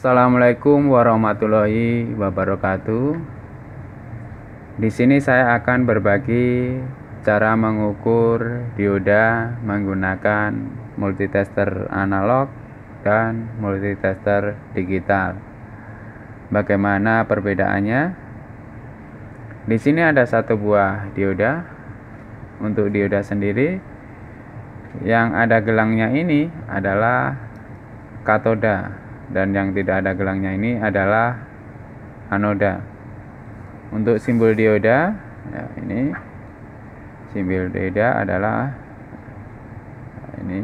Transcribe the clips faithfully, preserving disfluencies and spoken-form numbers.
Assalamualaikum warahmatullahi wabarakatuh. Di sini saya akan berbagi cara mengukur dioda menggunakan multitester analog dan multitester digital. Bagaimana perbedaannya? Di sini ada satu buah dioda. Untuk dioda sendiri, yang ada gelangnya ini adalah katoda, dan yang tidak ada gelangnya ini adalah anoda. Untuk simbol dioda, ya ini simbol dioda adalah ini.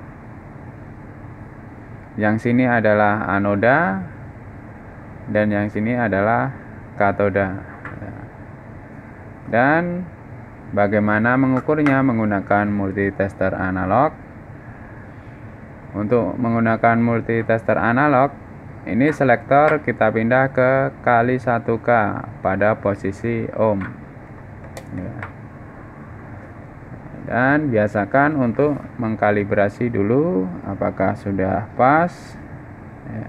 Yang sini adalah anoda dan yang sini adalah katoda. Dan bagaimana mengukurnya? Menggunakan multitester analog. Untuk menggunakan multitester analog, ini selektor kita pindah ke kali satu K pada posisi ohm ya. Dan biasakan untuk mengkalibrasi dulu apakah sudah pas ya.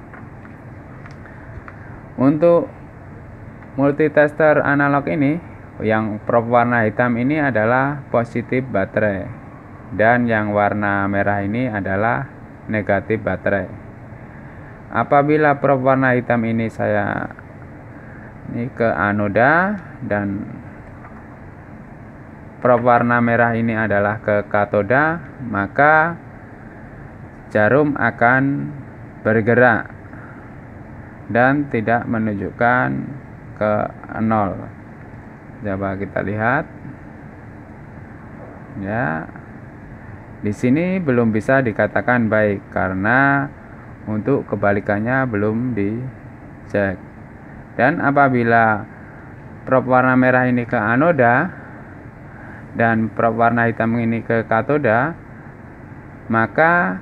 Untuk multitester analog ini, yang probe warna hitam ini adalah positif baterai, dan yang warna merah ini adalah negatif baterai. Apabila probe warna hitam ini saya ini ke anoda dan probe warna merah ini adalah ke katoda, maka jarum akan bergerak dan tidak menunjukkan ke nol. Coba kita lihat ya. Di sini belum bisa dikatakan baik karena untuk kebalikannya belum dicek. Dan apabila probe warna merah ini ke anoda dan probe warna hitam ini ke katoda, maka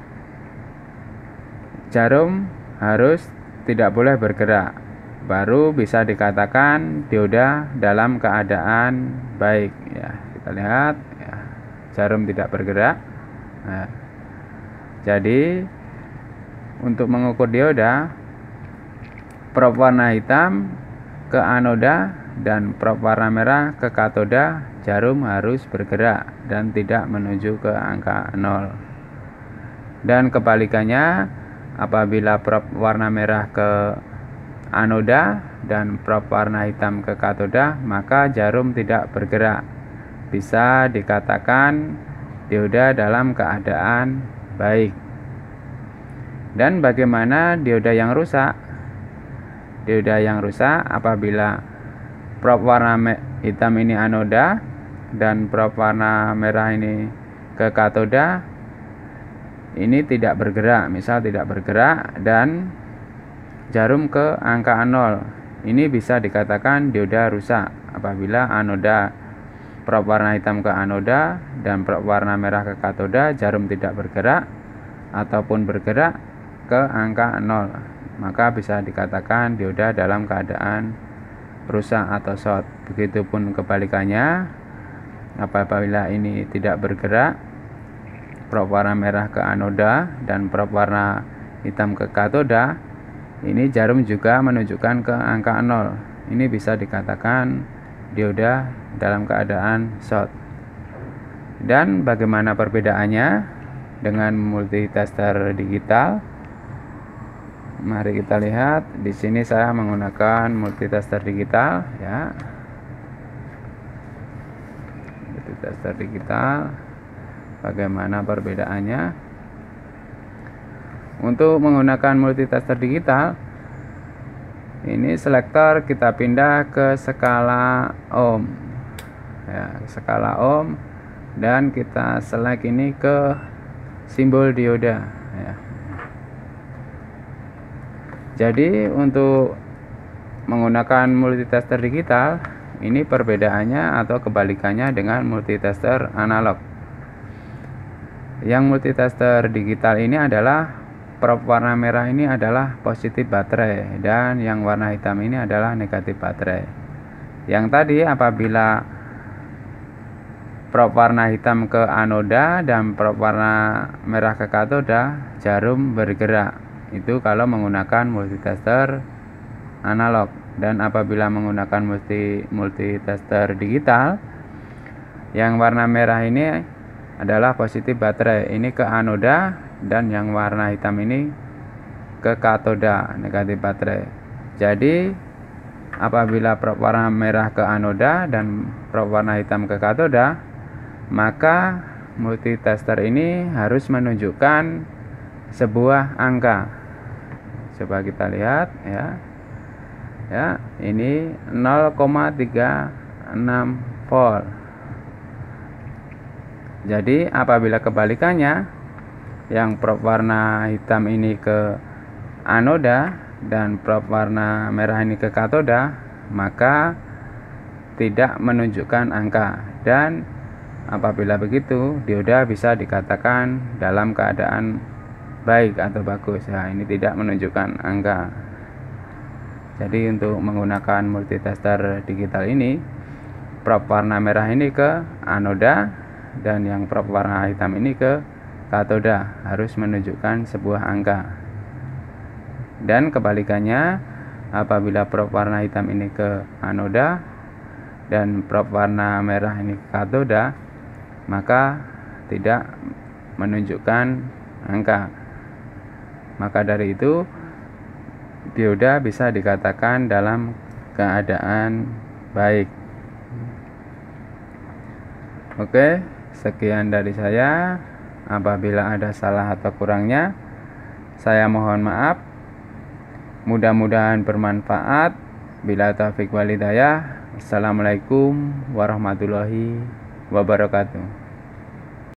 jarum harus tidak boleh bergerak, baru bisa dikatakan dioda dalam keadaan baik ya. Kita lihat ya, jarum tidak bergerak. Nah, jadi untuk mengukur dioda, probe warna hitam ke anoda dan probe warna merah ke katoda, jarum harus bergerak dan tidak menuju ke angka nol. Dan kebalikannya, apabila probe warna merah ke anoda dan probe warna hitam ke katoda, maka jarum tidak bergerak. Bisa dikatakan dioda dalam keadaan baik. Dan bagaimana dioda yang rusak? Dioda yang rusak apabila probe warna hitam ini anoda dan probe warna merah ini ke katoda, ini tidak bergerak, misal tidak bergerak dan jarum ke angka nol. Ini bisa dikatakan dioda rusak apabila anoda probe warna hitam ke anoda dan probe warna merah ke katoda, jarum tidak bergerak ataupun bergerak ke angka nol, maka bisa dikatakan dioda dalam keadaan rusak atau short. Begitupun kebalikannya, apabila ini tidak bergerak, probe warna merah ke anoda dan probe warna hitam ke katoda, ini jarum juga menunjukkan ke angka nol. Ini bisa dikatakan dioda dalam keadaan short. Dan bagaimana perbedaannya dengan multitester digital? Mari kita lihat. Di sini saya menggunakan multitester digital ya. Multitester digital. Bagaimana perbedaannya? Untuk menggunakan multitester digital, ini selektor kita pindah ke skala ohm ya, skala ohm, dan kita select ini ke simbol dioda ya. Jadi untuk menggunakan multitester digital, ini perbedaannya atau kebalikannya dengan multitester analog. Yang multitester digital ini adalah probe warna merah ini adalah positif baterai dan yang warna hitam ini adalah negatif baterai. Yang tadi apabila probe warna hitam ke anoda dan probe warna merah ke katoda, jarum bergerak Itu kalau menggunakan multitester analog. Dan apabila menggunakan multi multitester digital, yang warna merah ini adalah positif baterai, ini ke anoda, dan yang warna hitam ini ke katoda, negatif baterai. Jadi apabila probe warna merah ke anoda dan probe warna hitam ke katoda, maka multitester ini harus menunjukkan sebuah angka. Coba kita lihat ya. Ya, ini nol koma tiga enam volt. Jadi apabila kebalikannya, yang probe warna hitam ini ke anoda dan probe warna merah ini ke katoda, maka tidak menunjukkan angka. Dan apabila begitu, dioda bisa dikatakan dalam keadaan baik atau bagus. Ya, ini tidak menunjukkan angka. Jadi untuk menggunakan multitester digital ini, probe warna merah ini ke anoda dan yang probe warna hitam ini ke katoda, harus menunjukkan sebuah angka. Dan kebalikannya, apabila probe warna hitam ini ke anoda dan probe warna merah ini ke katoda, maka tidak menunjukkan angka. Maka dari itu, dioda bisa dikatakan dalam keadaan baik. Oke, sekian dari saya. Apabila ada salah atau kurangnya, saya mohon maaf. Mudah-mudahan bermanfaat. Bila taufik wal hidayah. Assalamualaikum warahmatullahi wabarakatuh.